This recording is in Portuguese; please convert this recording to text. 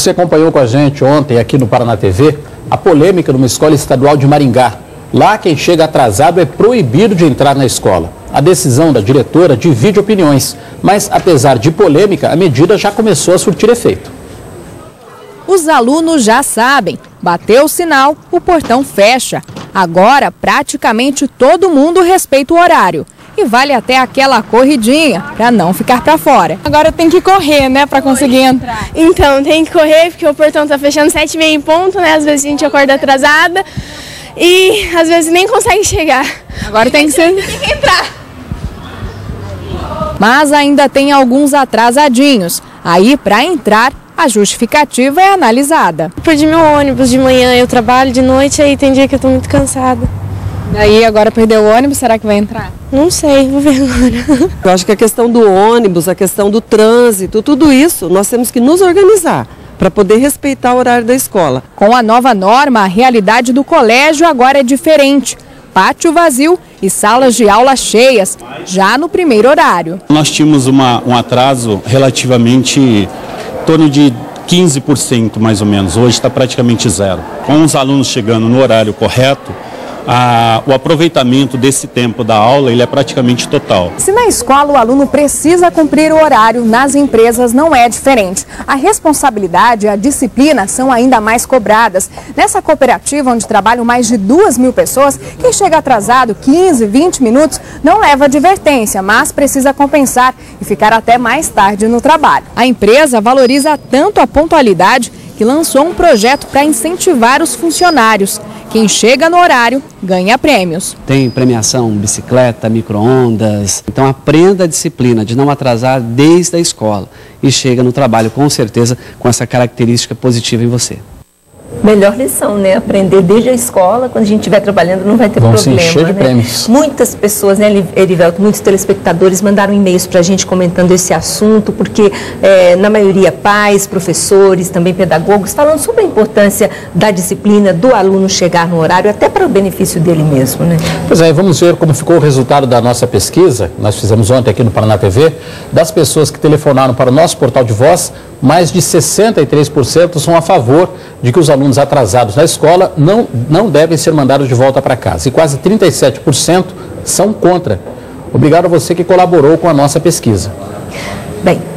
Você acompanhou com a gente ontem aqui no Paraná TV a polêmica numa escola estadual de Maringá. Lá, quem chega atrasado é proibido de entrar na escola. A decisão da diretora divide opiniões, mas apesar de polêmica, a medida já começou a surtir efeito. Os alunos já sabem, bateu o sinal, o portão fecha. Agora, praticamente todo mundo respeita o horário. E vale até aquela corridinha para não ficar para fora. Agora tem que correr, né, para conseguir entrar. Então, tem que correr porque o portão tá fechando 7h30 em ponto, né? Às vezes a gente acorda atrasada e às vezes nem consegue chegar. Agora tem que entrar. Mas ainda tem alguns atrasadinhos. Aí, para entrar, a justificativa é analisada. Perdi meu ônibus de manhã, eu trabalho de noite, aí tem dia que eu tô muito cansada. Daí agora perdeu o ônibus, será que vai entrar? Não sei, vou ver agora. Eu acho que a questão do ônibus, a questão do trânsito, tudo isso, nós temos que nos organizar para poder respeitar o horário da escola. Com a nova norma, a realidade do colégio agora é diferente. Pátio vazio e salas de aula cheias, já no primeiro horário. Nós tínhamos um atraso relativamente em torno de 15% mais ou menos, hoje está praticamente zero. Com os alunos chegando no horário correto, o aproveitamento desse tempo da aula ele é praticamente total. Se na escola o aluno precisa cumprir o horário, nas empresas não é diferente. A responsabilidade e a disciplina são ainda mais cobradas. Nessa cooperativa, onde trabalham mais de 2.000 pessoas, quem chega atrasado 15, 20 minutos não leva advertência, mas precisa compensar e ficar até mais tarde no trabalho. A empresa valoriza tanto a pontualidade que lançou um projeto para incentivar os funcionários. Quem chega no horário ganha prêmios. Tem premiação, bicicleta, micro-ondas. Então aprenda a disciplina de não atrasar desde a escola e chega no trabalho com certeza com essa característica positiva em você. Melhor lição, né? Aprender desde a escola, quando a gente estiver trabalhando não vai ter problema. Vão se encher de né? prêmios. Muitas pessoas, né, Erivelto, muitos telespectadores mandaram e-mails para a gente comentando esse assunto, porque na maioria pais, professores, também pedagogos, falando sobre a importância da disciplina, do aluno chegar no horário, até para o benefício dele mesmo, né? Pois é, vamos ver como ficou o resultado da nossa pesquisa, nós fizemos ontem aqui no Paraná TV, das pessoas que telefonaram para o nosso portal de voz, mais de 63% são a favor de que os alunos atrasados na escola não devem ser mandados de volta para casa. E quase 37% são contra. Obrigado a você que colaborou com a nossa pesquisa. Bem,